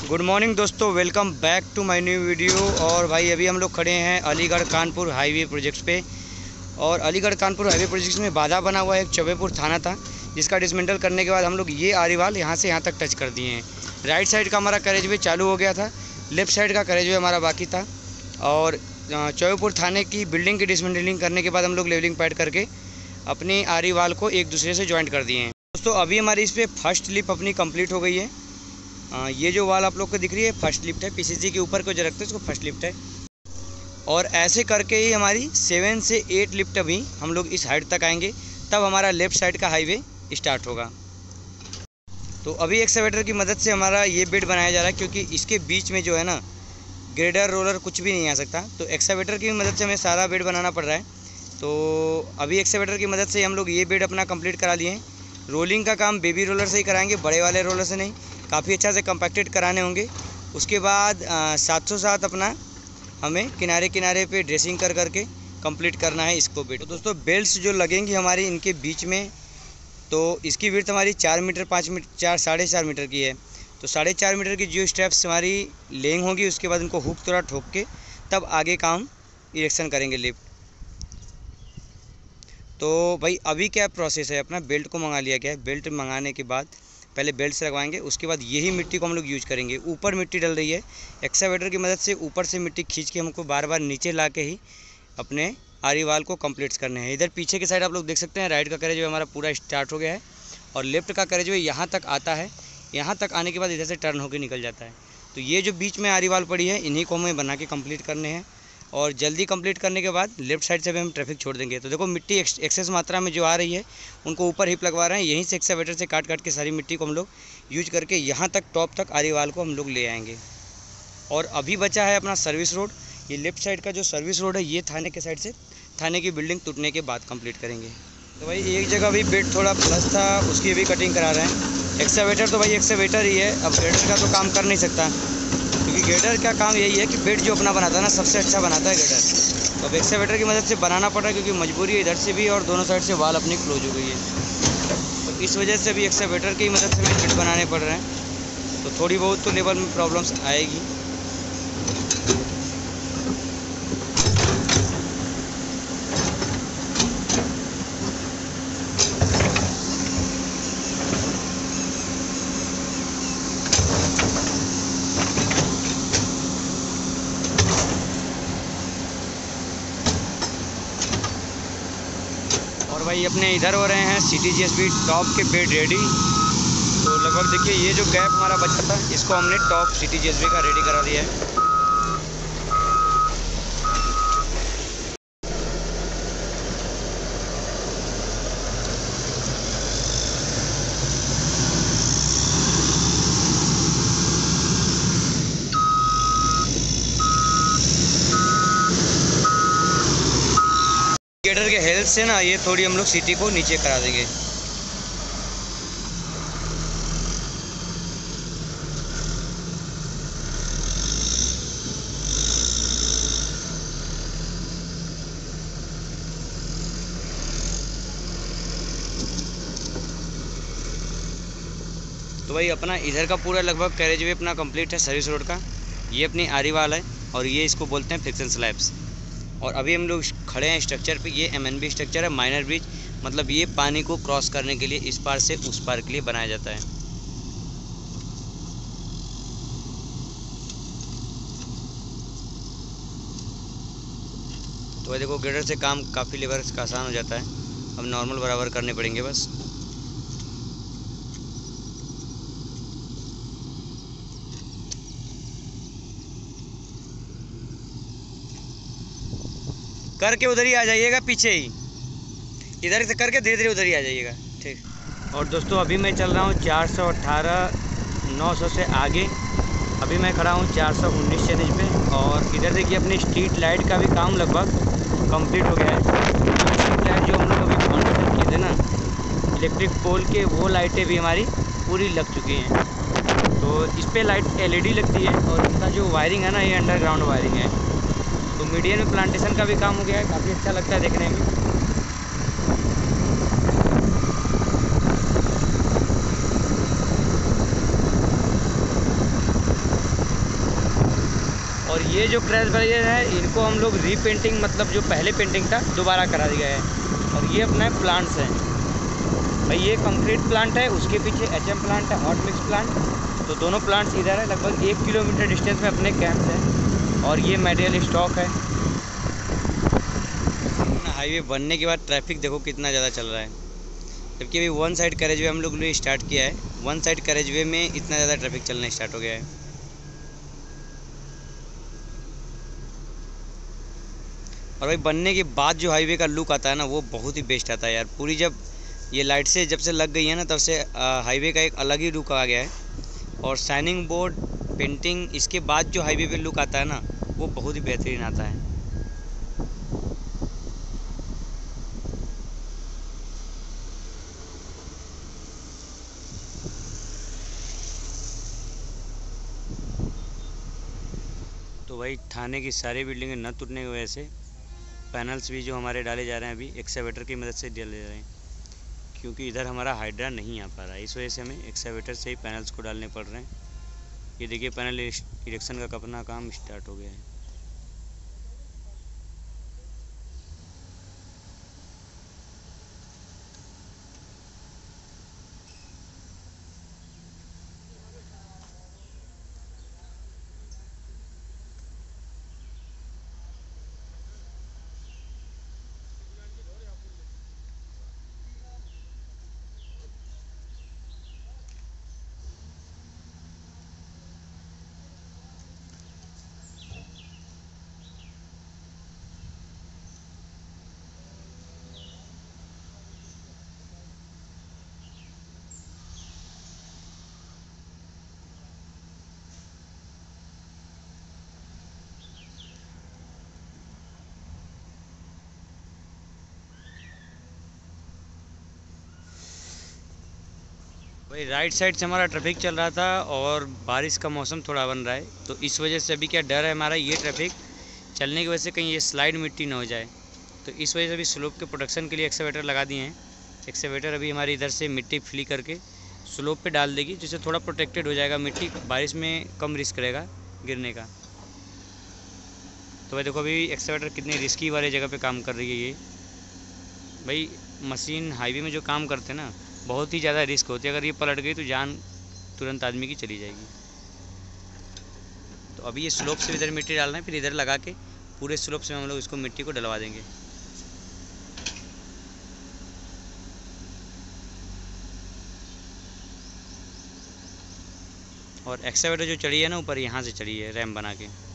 Good morning दोस्तों, welcome back to my new video. और भाई अभी हम लोग खड़े हैं अलीगढ़ कानपुर हाईवे प्रोजेक्ट्स पे। और अलीगढ़ कानपुर हाईवे प्रोजेक्ट्स में बाधा बना हुआ एक चौबेपुर थाना था, जिसका डिसमेंटल करने के बाद हम लोग ये आरीवाल यहाँ से यहाँ तक टच कर दिए हैं। राइट साइड का हमारा कैरेजवे चालू हो गया था, लेफ्ट साइड का कैरेजवे हमारा बाकी था। और चौबेपुर थाने की बिल्डिंग की डिसमेंटलिंग करने के बाद हम लोग लेवलिंग पैड करके अपनी आरीवाल को एक दूसरे से ज्वाइंट कर दिए हैं। दोस्तों अभी हमारी इस पर फर्स्ट लिप अपनी कंप्लीट हो गई है। ये जो वाल आप लोग को दिख रही है फर्स्ट लिफ्ट है, पीसीसी के ऊपर को जो रखते हैं उसको फर्स्ट लिफ्ट है। और ऐसे करके ही हमारी 7 से 8 लिफ्ट अभी हम लोग इस हाइट तक आएंगे, तब हमारा लेफ़्ट साइड का हाईवे स्टार्ट होगा। तो अभी एक्सकैवेटर की मदद से हमारा ये बेड बनाया जा रहा है, क्योंकि इसके बीच में जो है ना ग्रेडर रोलर कुछ भी नहीं आ सकता, तो एक्सकैवेटर की मदद से हमें सारा बेड बनाना पड़ रहा है। तो अभी एक्सकैवेटर की मदद से हम लोग ये बेड अपना कंप्लीट करा लिए हैं। रोलिंग का काम बेबी रोलर से ही कराएंगे, बड़े वाले रोलर से नहीं। काफ़ी अच्छा से कंपैक्टेड कराने होंगे। उसके बाद 707 अपना हमें किनारे किनारे पे ड्रेसिंग कर करके कंप्लीट करना है इसको बेड। तो दोस्तों बेल्ट्स जो लगेंगी हमारी इनके बीच में, तो इसकी विड्थ हमारी 4 मीटर 5 मीटर 4.5 मीटर की है। तो 4.5 मीटर की जो स्टेप्स हमारी लेंग होगी, उसके बाद उनको हुक थोड़ा ठोक के तब आगे काम इरेक्शन करेंगे लिफ्ट। तो भाई अभी क्या प्रोसेस है, अपना बेल्ट को मंगा लिया गया है। बेल्ट मंगाने के बाद पहले बेल्ट से लगवाएंगे, उसके बाद यही मिट्टी को हम लोग यूज करेंगे। ऊपर मिट्टी डल रही है, एक्सकैवेटर की मदद से ऊपर से मिट्टी खींच के हमको बार बार नीचे ला के ही अपने आरीवाल को कंप्लीट करने हैं। इधर पीछे की साइड आप लोग देख सकते हैं, राइट का कैरेजवे हमारा पूरा स्टार्ट हो गया है और लेफ्ट का कैरेजवे यहाँ तक आता है। यहाँ तक आने के बाद इधर से टर्न होकर निकल जाता है। तो ये जो बीच में आरीवाल पड़ी है, इन्हीं को हमें बना के कंप्लीट करने हैं। और जल्दी कंप्लीट करने के बाद लेफ्ट साइड से भी हम ट्रैफिक छोड़ देंगे। तो देखो मिट्टी एक्सेस मात्रा में जो आ रही है, उनको ऊपर हिप लगवा रहे हैं। यहीं से एक्सकैवेटर से काट काट के सारी मिट्टी को हम लोग यूज करके यहाँ तक टॉप तक आरीवाल को हम लोग ले आएंगे। और अभी बचा है अपना सर्विस रोड। ये लेफ्ट साइड का जो सर्विस रोड है, ये थाने के साइड से थाने की बिल्डिंग टूटने के बाद कंप्लीट करेंगे। तो भाई एक जगह भी बेड थोड़ा प्लस था, उसकी भी कटिंग करा रहे हैं। एक्सकैवेटर तो भाई एक्सकैवेटर ही है, अब ग्रेडर का तो काम कर नहीं सकता, क्योंकि ग्रेडर का काम यही है कि बेड जो अपना बनाता है ना, सबसे अच्छा बनाता है ग्रेडर। तो अब एक्सकैवेटर की मदद से बनाना पड़ रहा है, क्योंकि मजबूरी है इधर से भी और दोनों साइड से वाल अपनी क्लोज हो गई है। तो इस वजह से अभी एक्सकैवेटर की मदद से हमें बेड बनाने पड़ रहे हैं। तो थोड़ी बहुत तो लेवल में प्रॉब्लम्स आएगी। और भाई अपने इधर हो रहे हैं CTGSB टॉप के बेड रेडी। तो लगभग देखिए ये जो गैप हमारा बचा था, इसको हमने टॉप CTGSB का रेडी करा दिया है। ग्रेडर के हेल्प से ना ये थोड़ी हम लोग सीटी को नीचे करा देंगे। तो भाई अपना इधर का पूरा लगभग कैरेजवे अपना कंप्लीट है सर्विस रोड का। ये अपनी आरीवाल है और ये इसको बोलते हैं फ्रिक्शन स्लैब्स। और अभी हम लोग खड़े हैं स्ट्रक्चर पे। ये MNB स्ट्रक्चर है, माइनर ब्रिज। मतलब ये पानी को क्रॉस करने के लिए इस पार से उस पार के लिए बनाया जाता है। तो भाई देखो ग्रेडर से काम काफ़ी लेबर का आसान हो जाता है। अब नॉर्मल बराबर करने पड़ेंगे बस। करके उधर ही आ जाइएगा, पीछे ही इधर से करके धीरे धीरे उधर ही आ जाइएगा, ठीक। और दोस्तों अभी मैं चल रहा हूँ 418 900 से आगे। अभी मैं खड़ा हूँ 419 चैलेंज पे। और इधर देखिए अपनी स्ट्रीट लाइट का भी काम लगभग कंप्लीट हो गया है। स्ट्रीट लाइट जो हम लोग अभी कॉन्फ़िगर किए थे ना इलेक्ट्रिक पोल के, वो लाइटें भी हमारी पूरी लग चुकी हैं। तो इस पर लाइट LED लगती है। और इसका जो वायरिंग है ना, ये अंडरग्राउंड वायरिंग है। तो मीडियम में प्लांटेशन का भी काम हो गया है, काफ़ी अच्छा लगता है देखने में। और ये जो क्रैश बैरियर है इनको हम लोग रीपेंटिंग, मतलब जो पहले पेंटिंग था दोबारा करा दिया है। और ये अपना प्लांट्स हैं भाई, ये कंक्रीट प्लांट है, उसके पीछे HM प्लांट है, हॉट मिक्स प्लांट। तो दोनों प्लांट्स इधर है, लगभग 1 किलोमीटर डिस्टेंस में अपने कैंप्स हैं। और ये मटेरियल स्टॉक है। हाईवे बनने के बाद ट्रैफिक देखो कितना ज़्यादा चल रहा है, जबकि अभी वन साइड कैरेजवे हम लोग ने स्टार्ट किया है। वन साइड कैरेजवे में इतना ज़्यादा ट्रैफिक चलना स्टार्ट हो गया है। और भाई बनने के बाद जो हाईवे का लुक आता है ना, वो बहुत ही बेस्ट आता है यार। पूरी जब ये लाइट से जब से लग गई है ना, तब से हाईवे का एक अलग ही लुक आ गया है। और शाइनिंग बोर्ड, पेंटिंग, इसके बाद जो हाईवे पे लुक आता है ना, वो बहुत ही बेहतरीन आता है। तो भाई थाने की सारी बिल्डिंगें न टूटने की वजह से पैनल्स भी जो हमारे डाले जा रहे हैं अभी एक्सकैवेटर की मदद से डाले जा रहे हैं, क्योंकि इधर हमारा हाइड्रा नहीं आ पा रहा है। इस वजह से हमें एक्सकैवेटर से ही पैनल्स को डालने पड़ रहे हैं। ये देखिए पैनल इरेक्शन का अपना काम स्टार्ट हो गया है। भाई राइट साइड से हमारा ट्रैफिक चल रहा था और बारिश का मौसम थोड़ा बन रहा है, तो इस वजह से अभी क्या डर है हमारा, ये ट्रैफिक चलने की वजह से कहीं ये स्लाइड मिट्टी ना हो जाए। तो इस वजह से अभी स्लोप के प्रोटेक्शन के लिए एक्सकैवेटर लगा दिए हैं। एक्सकैवेटर अभी हमारे इधर से मिट्टी फ्ली करके स्लोप पे डाल देगी, जिससे थोड़ा प्रोटेक्टेड हो जाएगा मिट्टी, बारिश में कम रिस्क रहेगा गिरने का। तो भाई देखो अभी एक्सकैवेटर कितनी रिस्की वाले जगह पे काम कर रही है। ये भाई मशीन हाईवे में जो काम करते हैं ना, बहुत ही ज़्यादा रिस्क होती है। अगर ये पलट गई तो जान तुरंत आदमी की चली जाएगी। तो अभी ये स्लोप से इधर मिट्टी डालना है, फिर इधर लगा के पूरे स्लोप से हम लोग इसको मिट्टी को डलवा देंगे। और एक्सकैवेटर जो चढ़ी है ना ऊपर, यहाँ से चढ़ी है रैम बना के।